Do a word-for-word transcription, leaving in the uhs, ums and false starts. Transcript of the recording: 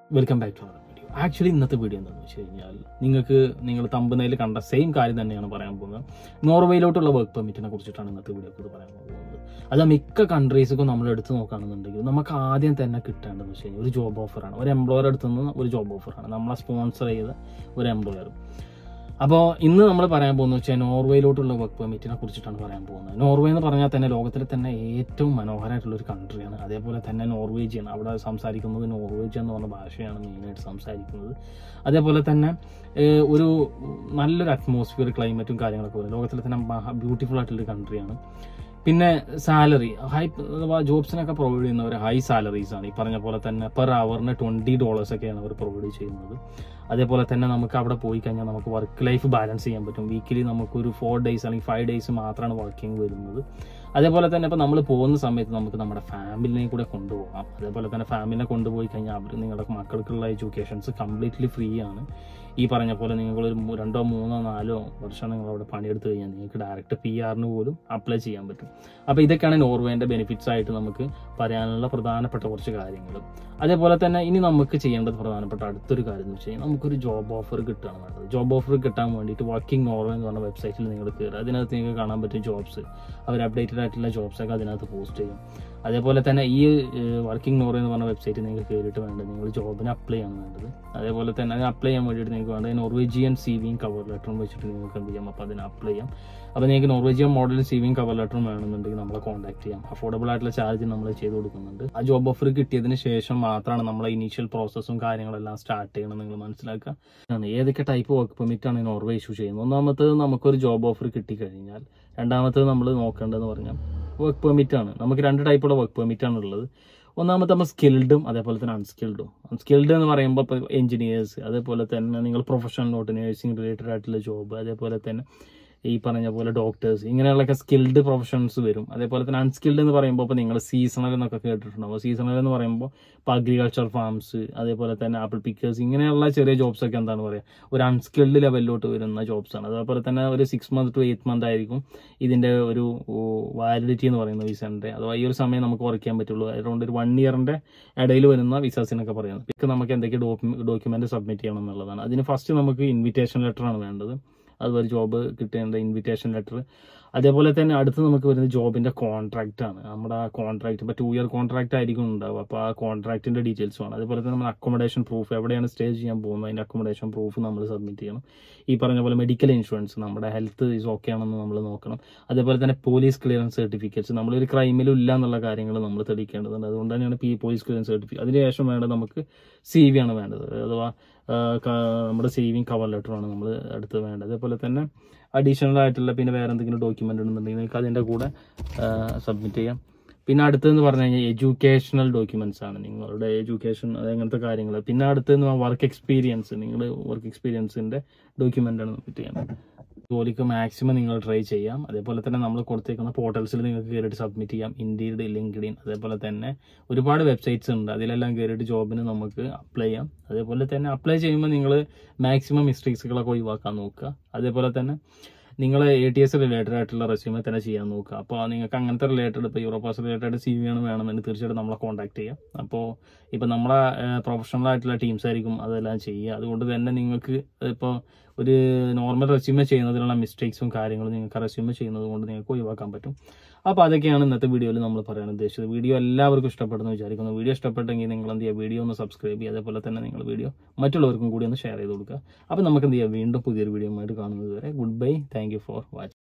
Welcome back to our video. Actually ഇന്നത്തെ video എന്താണെന്ന് വെച്ച് കഴിഞ്ഞാൽ നിങ്ങൾക്ക് നിങ്ങൾ തമ്പനയിൽ കണ്ട സെയിം കാര്യം തന്നെയാണ് പറയാൻ പോകുന്നത്. നോർവേയിലോട്ടുള്ള വർക്ക് പെർമിറ്റിനെ കുറിച്ചിട്ടാണ് ഇന്നത്തെ വീഡിയോ ഇത് പറയാൻ പോകുന്നത്. അത് മിക്ക കൺട്രീസൊക്കെ നമ്മൾ എടുത്ത് നോക്കുകയാണെന്നുണ്ടെങ്കിൽ നമുക്ക് ആദ്യം തന്നെ കിട്ടേണ്ടതെന്ന് വെച്ച് കഴിഞ്ഞാൽ ഒരു ജോബ് ഓഫറാണ്. ഒരു എംപ്ലോയർ അടുത്ത് നിന്ന് ഒരു ജോബ് ഓഫറാണ്, നമ്മളെ സ്പോൺസർ ചെയ്ത ഒരു എംപ്ലോയർ. അപ്പോൾ ഇന്ന് നമ്മൾ പറയാൻ പോകുന്നത് വെച്ചാൽ നോർവേയിലോട്ടുള്ള വർക്ക് പെർമിറ്റിനെ കുറിച്ചിട്ടാണ് പറയാൻ പോകുന്നത്. നോർവേ എന്ന് പറഞ്ഞാൽ തന്നെ ലോകത്തിലെ തന്നെ ഏറ്റവും മനോഹരമായിട്ടുള്ള ഒരു കൺട്രിയാണ്. അതേപോലെ തന്നെ നോർവേജിയാണ്, അവിടെ സംസാരിക്കുന്നത് നോർവേജ് എന്ന് പറഞ്ഞ ഭാഷയാണ് മെയിനായിട്ട് സംസാരിക്കുന്നത്. അതേപോലെ തന്നെ ഒരു നല്ലൊരു അറ്റ്മോസ്ഫിയർ, ക്ലൈമറ്റും കാര്യങ്ങളൊക്കെ വരും. ലോകത്തിലെ തന്നെ ബ്യൂട്ടിഫുൾ ആയിട്ടുള്ളൊരു കൺട്രിയാണ്. പിന്നെ സാലറി, ഹൈ അഥവാ ജോബ്സിനൊക്കെ പ്രൊവൈഡ് ചെയ്യുന്നവർ ഹൈ സാലറീസ് ആണ്. ഈ പറഞ്ഞ പോലെ തന്നെ പെർ അവറിന് ട്വൻറ്റി ഡോളേഴ്സ് ഒക്കെയാണ് അവർ പ്രൊവൈഡ് ചെയ്യുന്നത്. അതേപോലെ തന്നെ നമുക്ക് അവിടെ പോയി കഴിഞ്ഞാൽ നമുക്ക് വർക്ക് ലൈഫ് ബാലൻസ് ചെയ്യാൻ പറ്റും. വീക്കിലി നമുക്കൊരു ഫോർ ഡേയ്സ് അല്ലെങ്കിൽ ഫൈവ് ഡേയ്സ് മാത്രമാണ് വർക്കിംഗ് വരുന്നത്. അതേപോലെ തന്നെ ഇപ്പോൾ നമ്മൾ പോകുന്ന സമയത്ത് നമുക്ക് നമ്മുടെ ഫാമിലിനെയും കൂടെ കൊണ്ടുപോകാം. അതേപോലെ തന്നെ ഫാമിലിനെ കൊണ്ടുപോയി കഴിഞ്ഞാൽ അവർ നിങ്ങളുടെ മക്കൾക്കുള്ള എഡ്യൂക്കേഷൻസ് കംപ്ലീറ്റ്ലി ഫ്രീ ആണ്. ഈ പറഞ്ഞ പോലെ നിങ്ങളൊരു രണ്ടോ മൂന്നോ നാലോ വർഷം നിങ്ങൾ അവിടെ പണിയെടുത്ത് കഴിഞ്ഞാൽ നിങ്ങൾക്ക് ഡയറക്റ്റ് പി ആറിന് പോലും അപ്ലൈ ചെയ്യാൻ പറ്റും. അപ്പോൾ ഇതൊക്കെയാണ് നോർവേൻ്റെ ബെനിഫിറ്റ്സ് ആയിട്ട് നമുക്ക് പറയാനുള്ള പ്രധാനപ്പെട്ട കുറച്ച് കാര്യങ്ങൾ. അതേപോലെ തന്നെ ഇനി നമുക്ക് ചെയ്യേണ്ടത് പ്രധാനപ്പെട്ട അടുത്തൊരു കാര്യം എന്ന് വെച്ച് കഴിഞ്ഞാൽ നമുക്കൊരു ജോബ് ഓഫർ കിട്ടുകയാണ് വേണ്ടത്. ജോബ് ഓഫർ കിട്ടാൻ വേണ്ടിയിട്ട് വർക്കിംഗ് നോർവേ എന്ന് പറഞ്ഞ വെബ്സൈറ്റിൽ നിങ്ങൾ കയറുക. അതിനകത്ത് നിങ്ങൾക്ക് കാണാൻ പറ്റും ജോബ്സ്, അവർ അപ്ഡേറ്റഡ് ആയിട്ടുള്ള ജോബ്സൊക്കെ അതിനകത്ത് പോസ്റ്റ് ചെയ്യും. അതേപോലെ തന്നെ ഈ വർക്കിംഗ് നോർവേ എന്ന് പറഞ്ഞ വെബ്സൈറ്റ് നിങ്ങൾക്ക് കയറിയിട്ട് വേണ്ടത് നിങ്ങൾ ജോബിന് അപ്ലൈ ആണ് വേണ്ടത്. അതേപോലെ തന്നെ അതിന് അപ്ലൈ ചെയ്യാൻ വേണ്ടിയിട്ട് നിങ്ങൾക്ക് വേണ്ടത് നോർവേജിയൻ സി വിയും കവർ ലെറ്ററും വെച്ചിട്ട് നിങ്ങൾക്ക് എന്ത് ചെയ്യാം, അപ്പോൾ അതിന് അപ്ലൈ ചെയ്യാം. അപ്പോൾ നിങ്ങൾക്ക് നോർവേജിയൻ മോഡൽ സി വിയും കവർ ലെറ്ററും വേണമെന്നുണ്ടെങ്കിൽ നമ്മളെ കോൺടാക്ട് ചെയ്യാം. അഫോർഡബിൾ ആയിട്ടുള്ള ചാർജ് നമ്മൾ ചെയ്ത് കൊടുക്കുന്നുണ്ട്. ആ ജോബ് ഓഫർ കിട്ടിയതിന് ശേഷം മാത്രമാണ് നമ്മളെ ഇനീഷ്യൽ പ്രോസസ്സും കാര്യങ്ങളെല്ലാം സ്റ്റാർട്ട് ചെയ്യണം. നിങ്ങൾ മനസ്സിലാക്കുക ഏതൊക്കെ ടൈപ്പ് വർക്ക് പെർമിറ്റ് ആണ് നോർവേ ഇഷ്യൂ ചെയ്യുന്നത്. ഒന്നാമത്തേത് നമുക്കൊരു ജോബ് ഓഫർ കിട്ടിക്കഴിഞ്ഞാൽ, രണ്ടാമത്തേത് നമ്മൾ നോക്കേണ്ടതെന്ന് പറഞ്ഞാൽ വർക്ക് പെർമിറ്റ് ആണ്. നമുക്ക് രണ്ട് ടൈപ്പുള്ള വർക്ക് പെർമിറ്റ് ആണ് ഉള്ളത്. ഒന്നാമത്തെ നമ്മൾ സ്കിൽഡും അതേപോലെ തന്നെ അൺസ്കിൽഡും. അൺസ്കിൽഡ് എന്ന് പറയുമ്പോൾ ഇപ്പോൾ എഞ്ചിനീയേഴ്സ്, അതേപോലെ തന്നെ നിങ്ങൾ പ്രൊഫഷണലോട്ട് നേഴ്സിംഗ് റിലേറ്റഡ് ആയിട്ടുള്ള ജോബ്, അതേപോലെ തന്നെ ഈ പറഞ്ഞ പോലെ ഡോക്ടേഴ്സ്, ഇങ്ങനെയുള്ളൊക്കെ സ്കിൽഡ് പ്രൊഫഷൻസ് വരും. അതേപോലെ തന്നെ അൺസ്കിൽഡ് എന്ന് പറയുമ്പോൾ ഇപ്പോൾ നിങ്ങൾ സീസണൽ എന്നൊക്കെ കേട്ടിട്ടുണ്ടാവും. സീസണൽ എന്ന് പറയുമ്പോൾ ഇപ്പോൾ അഗ്രികൾച്ചർ ഫാംസ്, അതേപോലെ തന്നെ ആപ്പിൾ പിക്കേഴ്സ്, ഇങ്ങനെയുള്ള ചെറിയ ജോബ്സ് ഒക്കെ എന്താണ് പറയുക, ഒരു അൺസ്കിൽഡ് ലെവലിലോട്ട് വരുന്ന ജോബ്സാണ്. അതേപോലെ തന്നെ ഒരു six month to eight month ആയിരിക്കും ഇതിൻ്റെ ഒരു വാലിഡിറ്റി എന്ന് പറയുന്ന വിസൻ്റെ. അഥവാ ഈ ഒരു സമയം നമുക്ക് വർക്ക് ചെയ്യാൻ പറ്റുള്ളൂ. അതുകൊണ്ട് ഒരു വൺ ഇയറിൻ്റെ ഇടയിൽ വരുന്ന വിസാസിനൊക്കെ പറയുന്നത്. ഇതൊക്കെ നമുക്ക് എന്തൊക്കെ ഡോക്യുമെന്റ് സബ്മിറ്റ് ചെയ്യണം എന്നുള്ളതാണ്. അതിന് ഫസ്റ്റ് നമുക്ക് ഇൻവിറ്റേഷൻ ലെറ്റർ ആണ് വേണ്ടത്. അതുപോലെ ജോബ് കിട്ടേണ്ട ഇൻവിറ്റേഷൻ ലെറ്റർ. അതേപോലെ തന്നെ അടുത്ത് നമുക്ക് വരുന്നത് ജോബിൻ്റെ കോൺട്രാക്റ്റ് ആണ്. നമ്മുടെ ആ കോൺട്രാക്ട് ഇപ്പോൾ ടു ഇയർ കോൺട്രാക്റ്റ് ആയിരിക്കും ഉണ്ടാവുക. അപ്പോൾ ആ കോൺട്രാക്റ്റിൻ്റെ ഡീറ്റെയിൽസ് വേണം. അതേപോലെ തന്നെ നമ്മൾ അക്കോമഡേഷൻ പ്രൂഫ്, എവിടെയാണ് സ്റ്റേ ചെയ്യാൻ പോകുന്നത് അതിൻ്റെ അക്കോമഡേഷൻ പ്രൂഫ് നമ്മൾ സബ്മിറ്റ് ചെയ്യണം. ഈ പറഞ്ഞ പോലെ മെഡിക്കൽ ഇൻഷുറൻസ്, നമ്മുടെ ഹെൽത്ത് ഈസ് ഓക്കെ ആണെന്ന് നമ്മൾ നോക്കണം. അതേപോലെ തന്നെ പോലീസ് ക്ലിയറൻസ് സർട്ടിഫിക്കറ്റ്സ്, നമ്മളൊരു ക്രൈമിലും ഇല്ല എന്നുള്ള കാര്യങ്ങൾ നമ്മൾ തെളിയിക്കേണ്ടതുണ്ട്. അതുകൊണ്ട് തന്നെയാണ് ഈ പോലീസ് ക്ലിയറൻസ് സർട്ടിഫിക്കറ്റ്. അതിനുശേഷം വേണ്ടത് നമുക്ക് സി വി ആണ് വേണ്ടത്. അഥവാ നമ്മുടെ സേവിങ് കവർ ലെറ്ററാണ് നമ്മൾ അടുത്ത് വേണ്ടത്. അതേപോലെ തന്നെ അഡീഷണൽ ആയിട്ടുള്ള പിന്നെ വേറെ എന്തെങ്കിലും ഡോക്യുമെൻ്റ് ഉണ്ടെന്നുണ്ടെങ്കിൽ നിങ്ങൾക്ക് അതിൻ്റെ കൂടെ സബ്മിറ്റ് ചെയ്യാം. പിന്നെ അടുത്തതെന്ന് പറഞ്ഞു കഴിഞ്ഞാൽ എഡ്യൂക്കേഷണൽ ഡോക്യുമെൻറ്റ്സ് ആണ്, നിങ്ങളുടെ എഡ്യൂക്കേഷൻ അങ്ങനത്തെ കാര്യങ്ങൾ. പിന്നെ അടുത്തതെന്ന് വർക്ക് എക്സ്പീരിയൻസ്, നിങ്ങൾ വർക്ക് എക്സ്പീരിയൻസിൻ്റെ ഡോക്യുമെൻ്റാണ് സബ്മിറ്റ് ചെയ്യുന്നത്. ജോലിക്ക് മാക്സിമം നിങ്ങൾ ട്രൈ ചെയ്യാം. അതേപോലെ തന്നെ നമ്മൾ കൊടുത്തേക്കുന്ന പോർട്ടൽസിൽ നിങ്ങൾക്ക് കയറിയിട്ട് സബ്മിറ്റ് ചെയ്യാം. ഇൻഡീഡ്, ലിങ്ക്ഡിൻ, അതേപോലെ തന്നെ ഒരുപാട് വെബ്സൈറ്റ്സ് ഉണ്ട്. അതിലെല്ലാം കയറിയിട്ട് ജോബിന് നമുക്ക് അപ്ലൈ ചെയ്യാം. അതേപോലെ തന്നെ അപ്ലൈ ചെയ്യുമ്പോൾ നിങ്ങൾ മാക്സിമം മിസ്റ്റേക്സുകളൊക്കെ ഒഴിവാക്കാൻ നോക്കുക. അതേപോലെ തന്നെ നിങ്ങൾ എ ടി എസ് റിലേറ്റഡ് ആയിട്ടുള്ള റെസ്യൂമെ തന്നെ ചെയ്യാൻ നോക്കുക. അപ്പോൾ നിങ്ങൾക്ക് അങ്ങനത്തെ റിലേറ്റഡ് ഇപ്പോൾ യൂറോപ്പാസ് റിലേറ്റഡ് സി വി ആണ് വേണമെന്ന് തീർച്ചയായിട്ടും നമ്മളെ കോൺടാക്ട് ചെയ്യാം. അപ്പോൾ ഇപ്പോൾ നമ്മളെ പ്രൊഫഷണൽ ആയിട്ടുള്ള ടീംസ് ആയിരിക്കും അതെല്ലാം ചെയ്യുക. അതുകൊണ്ട് തന്നെ നിങ്ങൾക്ക് ഇപ്പോൾ ഒരു നോർമൽ റെസ്യൂമെ ചെയ്യുന്നതിനുള്ള മിസ്റ്റേക്സും കാര്യങ്ങളും നിങ്ങൾക്ക് റെസ്യൂമെ ചെയ്യുന്നത് കൊണ്ട് നിങ്ങൾക്ക് ഒഴിവാക്കാൻ പറ്റും. അപ്പോൾ അതൊക്കെയാണ് ഇന്നത്തെ വീഡിയോയിൽ നമ്മൾ പറയാൻ ഉദ്ദേശിച്ചത്. വീഡിയോ എല്ലാവർക്കും ഇഷ്ടപ്പെടുന്നു വിചാരിക്കുന്നു. വീഡിയോ ഇഷ്ടപ്പെട്ടെങ്കിൽ നിങ്ങൾ എന്ത് ചെയ്യുക, വീഡിയോ ഒന്ന് സബ്സ്ക്രൈബ് ചെയ്യുക. അതേപോലെ തന്നെ നിങ്ങൾ വീഡിയോ മറ്റുള്ളവർക്കും കൂടി ഒന്ന് ഷെയർ ചെയ്ത് കൊടുക്കുക. അപ്പോൾ നമുക്ക് എന്ത് ചെയ്യുക, വീണ്ടും പുതിയൊരു വീഡിയോ ആയിട്ട് കാണുന്നത് വരെ good bye. Thank you for watching.